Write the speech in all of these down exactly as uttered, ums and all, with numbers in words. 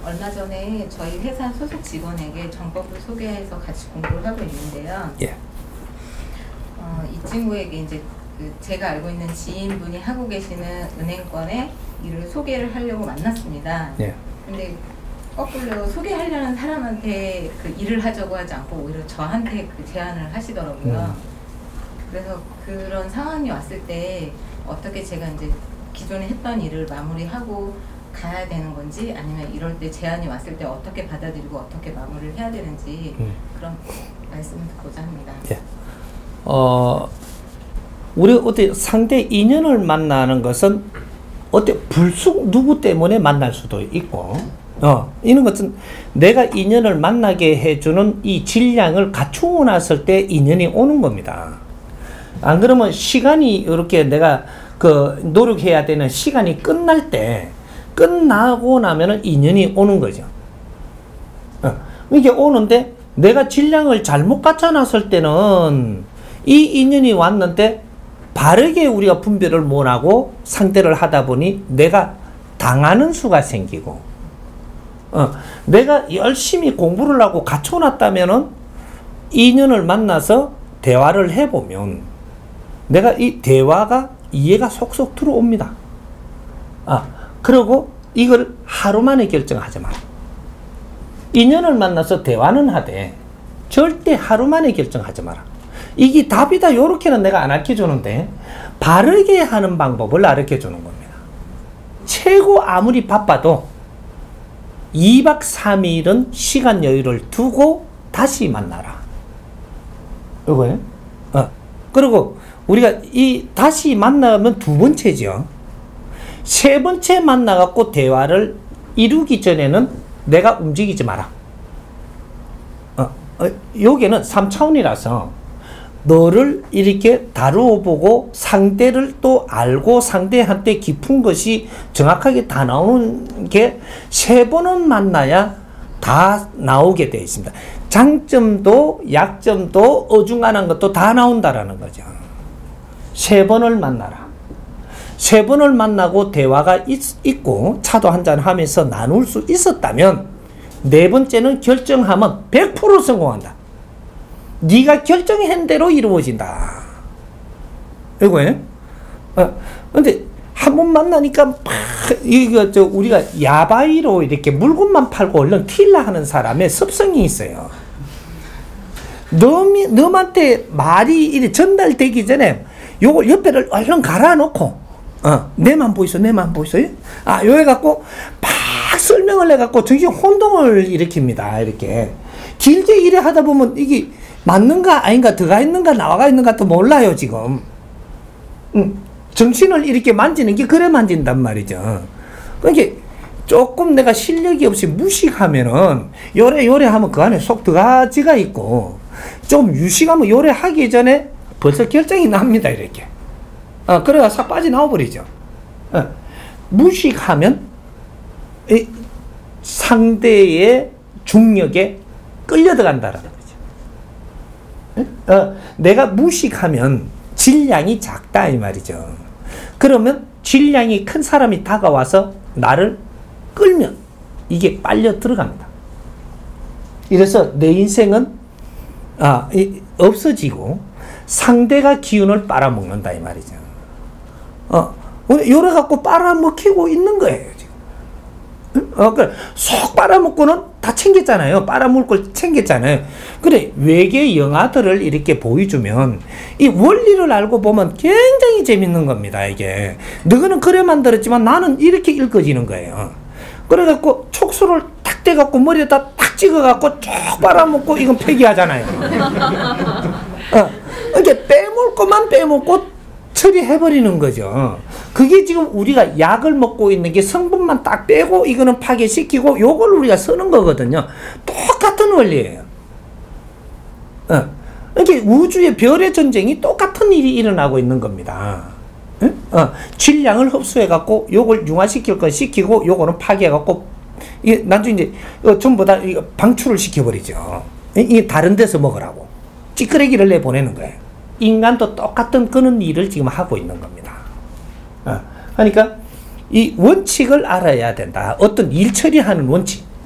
얼마 전에 저희 회사 소속 직원에게 정법을 소개해서 같이 공부를 하고 있는데요. 예. 어, 이 친구에게 이제 그 제가 알고 있는 지인분이 하고 계시는 은행권에 일을 소개를 하려고 만났습니다. 예. 근데 거꾸로 소개하려는 사람한테 그 일을 하자고 하지 않고 오히려 저한테 그 제안을 하시더라고요. 음. 그래서 그런 상황이 왔을 때 어떻게 제가 이제 기존에 했던 일을 마무리하고 가야 되는 건지, 아니면 이럴 때 제안이 왔을 때 어떻게 받아들이고 어떻게 마무리를 해야 되는지 음. 그런 말씀을 듣고자 합니다. 예. 어, 우리 어때 상대 인연을 만나는 것은 어때 불쑥 누구 때문에 만날 수도 있고, 어, 이런 것은 내가 인연을 만나게 해주는 이 질량을 갖추고 났을 때 인연이 오는 겁니다. 안 그러면 시간이 이렇게 내가 그 노력해야 되는 시간이 끝날 때, 끝나고 나면은 인연이 오는 거죠. 어, 이게 오는데 내가 질량을 잘못 갖춰놨을 때는 이 인연이 왔는데 바르게 우리가 분별을 못하고 상대를 하다 보니 내가 당하는 수가 생기고, 어, 내가 열심히 공부를 하고 갖춰놨다면은 인연을 만나서 대화를 해보면 내가 이 대화가 이해가 속속 들어옵니다. 아, 그리고 이걸 하루 만에 결정하지 마라. 인연을 만나서 대화는 하되 절대 하루 만에 결정하지 마라. 이게 답이다 요렇게는 내가 안 알려주는데 바르게 하는 방법을 알려주는 겁니다. 최고 아무리 바빠도 이 박 삼 일은 시간 여유를 두고 다시 만나라. 이거예요. 어. 그리고 우리가 이 다시 만나면 두 번째죠. 세 번째 만나갖고 대화를 이루기 전에는 내가 움직이지 마라. 어, 어, 여기는 삼 차원이라서 너를 이렇게 다루어보고 상대를 또 알고 상대한테 깊은 것이 정확하게 다 나오는 게 세 번은 만나야 다 나오게 되어 있습니다. 장점도 약점도 어중간한 것도 다 나온다라는 거죠. 세 번을 만나라. 세 번을 만나고 대화가 있, 있고 차도 한잔 하면서 나눌 수 있었다면 네 번째는 결정하면 백 퍼센트 성공한다. 네가 결정한 대로 이루어진다. 이거예요. 어, 근데 한 번 만나니까 막 이거 저 우리가 야바이로 이렇게 물건만 팔고 얼른 틸라 하는 사람의 습성이 있어요. 너미, 너한테 말이 이래 전달되기 전에 요걸 옆에를 얼른 갈아놓고, 어, 내만 보이소, 내만 보이소. 아, 요 해갖고 막 설명을 해갖고 정신 혼동을 일으킵니다. 이렇게 길게 일에 하다 보면 이게 맞는가 아닌가 들어가 있는가 나와가 있는가 또 몰라요 지금. 음, 정신을 이렇게 만지는 게 그래 만진단 말이죠. 그러니까 조금 내가 실력이 없이 무식하면은 요래 요래 하면 그 안에 속 들어가지가 있고, 좀 유식하면 요래 하기 전에 벌써 결정이 납니다. 이렇게. 어, 그래가 싹 빠져나와 버리죠. 어, 무식하면 이 상대의 중력에 끌려 들어간다라는 거죠. 어, 내가 무식하면 질량이 작다 이 말이죠. 그러면 질량이 큰 사람이 다가와서 나를 끌면 이게 빨려 들어갑니다. 이래서 내 인생은 아, 이, 없어지고 상대가 기운을 빨아먹는다 이 말이죠. 어, 요래 갖고 빨아먹히고 있는 거예요 지금. 어, 그래 쏙 빨아먹고는 다 챙겼잖아요. 빨아먹을 걸 챙겼잖아요. 그래 외계 영화들을 이렇게 보여주면 이 원리를 알고 보면 굉장히 재밌는 겁니다. 이게 너는 그래 만들었지만 나는 이렇게 읽어지는 거예요. 그래갖고 촉수를 탁 대갖고 머리에다 탁 찍어갖고 쭉 빨아먹고 이건 폐기하잖아요. 어, 이렇게 빼먹을 것만 빼먹고 처리해버리는 거죠. 그게 지금 우리가 약을 먹고 있는 게 성분만 딱 빼고 이거는 파괴시키고 요걸 우리가 쓰는 거거든요. 똑같은 원리예요. 어. 이렇게 우주의 별의 전쟁이 똑같은 일이 일어나고 있는 겁니다. 어. 질량을 흡수해갖고 요걸 융화시킬 건 시키고 요거는 파괴해갖고 이게 나중에 이제 이거 전부 다 이거 방출을 시켜버리죠. 이게 다른 데서 먹으라고 찌끄레기를 내보내는 거예요. 인간도 똑같은 그런 일을 지금 하고 있는 겁니다. 어, 그러니까 이 원칙을 알아야 된다. 어떤 일 처리하는 원칙.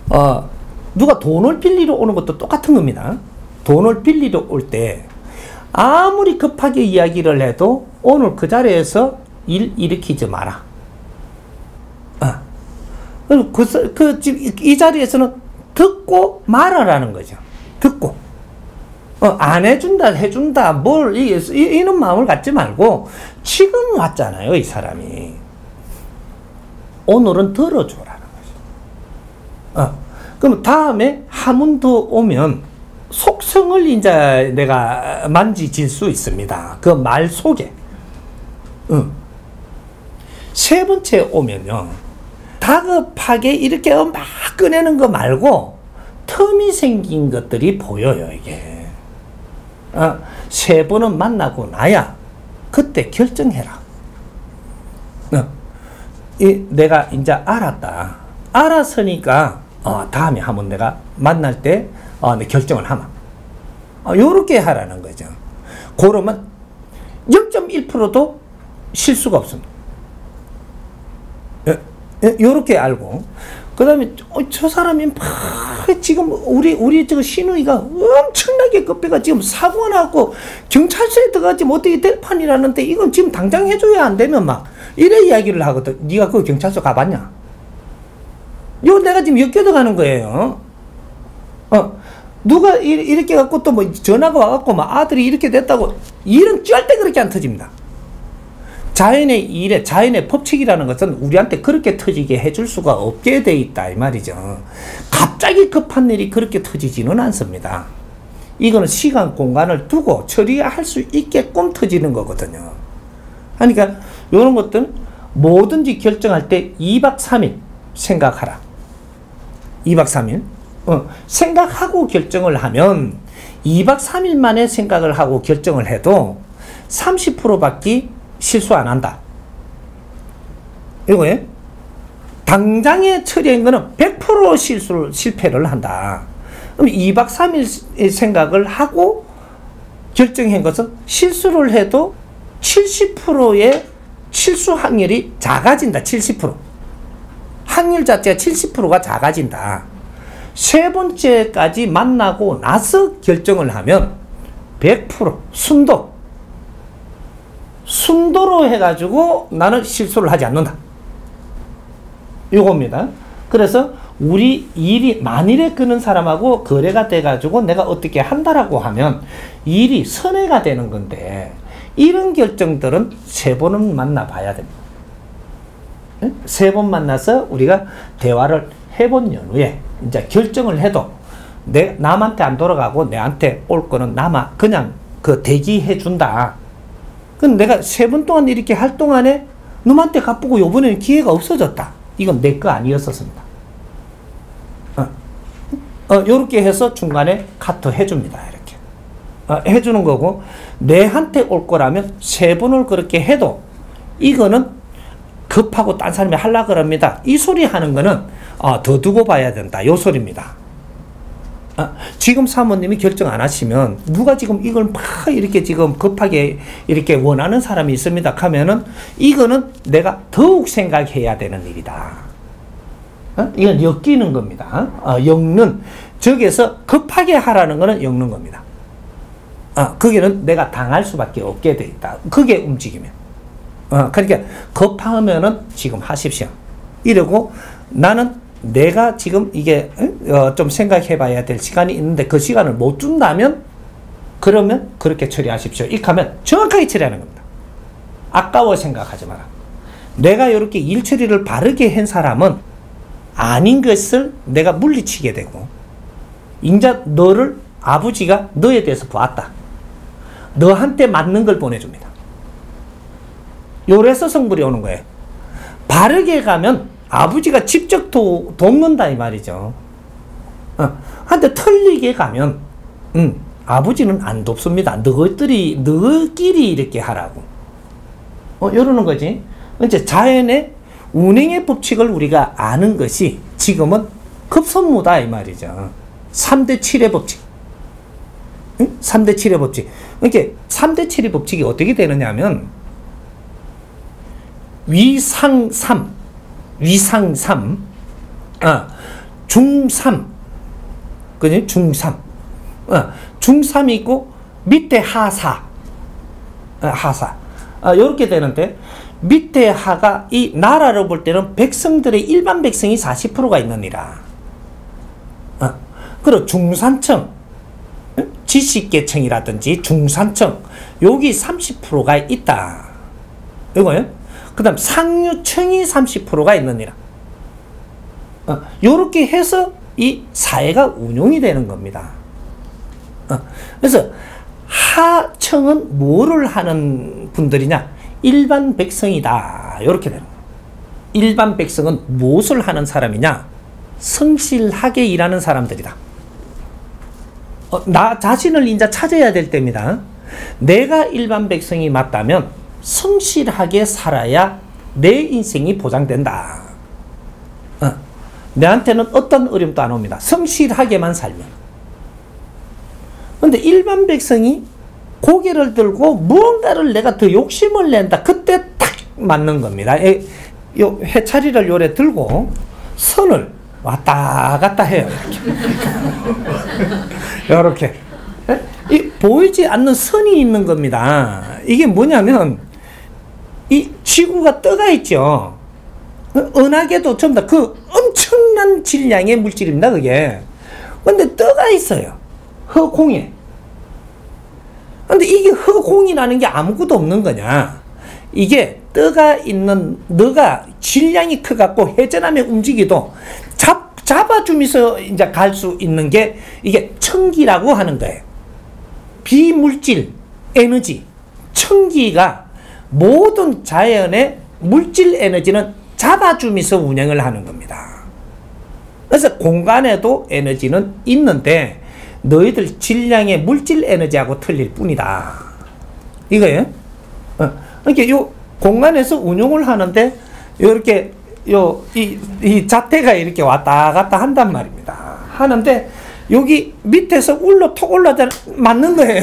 어, 누가 돈을 빌리러 오는 것도 똑같은 겁니다. 돈을 빌리러 올 때 아무리 급하게 이야기를 해도 오늘 그 자리에서 일 일으키지 마라. 어. 그, 그, 이 자리에서는 듣고 말아라는 거죠. 듣고. 어, 안 해준다, 해준다, 뭘, 이, 이, 이런 마음을 갖지 말고, 지금 왔잖아요, 이 사람이. 오늘은 들어줘라는 거죠. 어, 그럼 다음에 한 번 더 오면, 속성을 이제 내가 만지질 수 있습니다. 그 말 속에. 어. 세 번째 오면요. 다급하게 이렇게 막 꺼내는 거 말고, 틈이 생긴 것들이 보여요, 이게. 어, 세 번은 만나고 나야 그때 결정해라. 어, 이, 내가 이제 알았다. 알았으니까 어, 다음에 한번 내가 만날 때 어, 내 결정을 하마. 어, 요렇게 하라는 거죠. 그러면 영 점 일 퍼센트도 실수가 없습니다. 예, 예, 요렇게 알고 그 다음에 어, 저 사람이 막 지금 우리 우리 저 신우이가 엄청나게 급해가 지금 사고가 나고 경찰서에 들어가지 어떻게 될 판이라는데 이건 지금 당장 해줘야 안 되면 막 이래 이야기를 하거든. 네가 그 경찰서 가봤냐? 이거 내가 지금 엮여들어가는 거예요. 어 누가 이, 이렇게 갖고 또 뭐 전화가 와갖고 막 아들이 이렇게 됐다고 일은 절대 그렇게 안 터집니다. 자연의 일에 자연의 법칙이라는 것은 우리한테 그렇게 터지게 해줄 수가 없게 돼 있다 이 말이죠. 갑자기 급한 일이 그렇게 터지지는 않습니다. 이거는 시간 공간을 두고 처리할 수 있게끔 터지는 거거든요. 그러니까 이런 것들은 뭐든지 결정할 때 이 박 삼 일 생각하라. 이 박 삼 일 어, 생각하고 결정을 하면 이 박 삼 일 만에 생각을 하고 결정을 해도 삼십 퍼센트밖에 실수 안 한다. 이거에 당장에 처리한 거는 백 퍼센트 실수를, 실패를 한다. 그럼 이 박 삼 일 생각을 하고 결정한 것은 실수를 해도 칠십 퍼센트의 실수 확률이 작아진다. 칠십 퍼센트. 확률 자체가 칠십 퍼센트가 작아진다. 세 번째까지 만나고 나서 결정을 하면 백 퍼센트 순도. 순도로 해가지고 나는 실수를 하지 않는다. 이겁니다. 그래서 우리 일이 만일에 끄는 사람하고 거래가 돼가지고 내가 어떻게 한다라고 하면 일이 선회가 되는 건데 이런 결정들은 세 번은 만나봐야 됩니다. 세 번 만나서 우리가 대화를 해본 연후에 이제 결정을 해도 내, 남한테 안 돌아가고 내한테 올 거는 남아 그냥 그 대기해 준다. 그럼 내가 세 번 동안 이렇게 할 동안에 놈한테 갚고 요번에는 기회가 없어졌다. 이건 내 거 아니었었습니다. 어, 어, 요렇게 해서 중간에 카트 해줍니다. 이렇게. 어, 해주는 거고, 내한테 올 거라면 세 번을 그렇게 해도 이거는 급하고 딴 사람이 하려고 그럽니다. 이 소리 하는 거는 어, 더 두고 봐야 된다. 요 소리입니다. 아, 지금 사모님이 결정 안 하시면 누가 지금 이걸 막 이렇게 지금 급하게 이렇게 원하는 사람이 있습니다 하면은 이거는 내가 더욱 생각해야 되는 일이다. 어? 이건 엮이는 겁니다. 어, 엮는 저기에서 급하게 하라는 거는 엮는 겁니다. 어, 거기는 내가 당할 수밖에 없게 돼 있다. 그게 움직이면. 어, 그러니까 급하면은 지금 하십시오. 이러고 나는 내가 지금 이게 어, 좀 생각해 봐야 될 시간이 있는데 그 시간을 못 준다면 그러면 그렇게 처리하십시오. 이렇게 하면 정확하게 처리하는 겁니다. 아까워 생각하지 마라. 내가 이렇게 일 처리를 바르게 한 사람은 아닌 것을 내가 물리치게 되고 인자 너를 아버지가 너에 대해서 보았다. 너한테 맞는 걸 보내줍니다. 요래서 성불이 오는 거예요. 바르게 가면 아버지가 직접 도, 돕는다 이 말이죠. 어, 한데 틀리게 가면 음, 아버지는 안 돕습니다. 너희들이 너희끼리 이렇게 하라고. 어, 이러는 거지. 이제 자연의 운행의 법칙을 우리가 아는 것이 지금은 급선무다 이 말이죠. 삼 대 칠의 법칙. 응? 삼 대 칠의 법칙. 이렇게 삼 대 칠의 법칙이 어떻게 되느냐면 위상삼 위상삼, 어, 중삼, 그지? 중삼. 어, 중삼이 있고, 밑에 하사. 어, 하사. 어, 요렇게 되는데, 밑에 하가 이 나라를 볼 때는 백성들의 일반 백성이 사십 퍼센트가 있느니라. 어, 그리고 중산층, 지식계층이라든지 중산층, 여기 삼십 퍼센트가 있다. 이거요. 그 다음 상류층이 삼십 퍼센트가 있느니라. 어, 요렇게 해서 이 사회가 운용이 되는 겁니다. 어, 그래서 하층은 뭐를 하는 분들이냐? 일반 백성이다. 요렇게 되는 거예요. 일반 백성은 무엇을 하는 사람이냐? 성실하게 일하는 사람들이다. 어, 나 자신을 이제 찾아야 될 때입니다. 내가 일반 백성이 맞다면 성실하게 살아야 내 인생이 보장된다. 어, 내한테는 어떤 어려움도 안 옵니다. 성실하게만 살면. 근데 일반 백성이 고개를 들고 무언가를 내가 더 욕심을 낸다. 그때 딱 맞는 겁니다. 에, 요 해차리를 요래 들고 선을 왔다 갔다 해요. 이렇게. 이렇게. 이 보이지 않는 선이 있는 겁니다. 이게 뭐냐면 이 지구가 떠가 있죠. 은하계도 전부 다 그 엄청난 질량의 물질입니다. 그게. 근데 떠가 있어요. 허공에. 근데 이게 허공이라는 게 아무것도 없는 거냐. 이게 떠가 있는 너가 질량이 커갖고 회전하며 움직이도 잡, 잡아주면서 이제 갈 수 있는 게 이게 청기라고 하는 거예요. 비물질, 에너지, 청기가 모든 자연의 물질 에너지는 잡아주면서 운영을 하는 겁니다. 그래서 공간에도 에너지는 있는데 너희들 질량의 물질 에너지하고 틀릴 뿐이다. 이거예요. 어. 그러니까 요 공간에서 운용을 하는데 이렇게 요 이 이 자태가 이렇게 왔다 갔다 한단 말입니다. 하는데 여기 밑에서 울러 톡 올라다 맞는 거예요.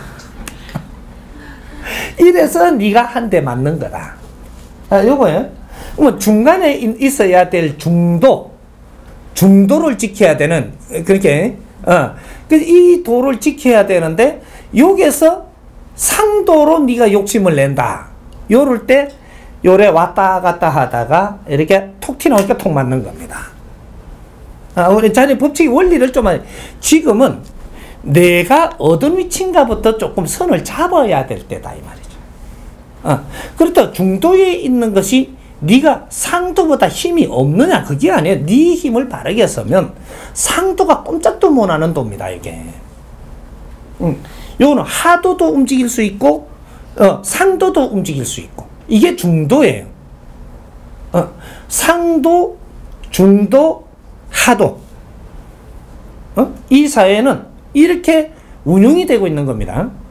이래서 네가 한 대 맞는 거다. 아, 요거예요. 뭐 중간에 있어야 될 중도, 중도를 지켜야 되는 그렇게. 어. 이 도를 지켜야 되는데 여기서 상도로 네가 욕심을 낸다. 요럴 때 요래 왔다 갔다 하다가 이렇게 톡 튀나오니까 톡 맞는 겁니다. 아, 우리 자네 법칙의 원리를 좀 지금은 내가 어떤 위치인가부터 조금 선을 잡아야 될 때다 이 말이죠. 어. 그렇다 중도에 있는 것이 네가 상도보다 힘이 없느냐 그게 아니에요. 네 힘을 바르게 쓰면 상도가 꼼짝도 못하는 도입니다. 이게. 음. 요거는 하도도 움직일 수 있고 어, 상도도 움직일 수 있고 이게 중도예요. 어, 상도, 중도, 하도. 어? 이 사회는 이렇게 운영이 되고 있는 겁니다.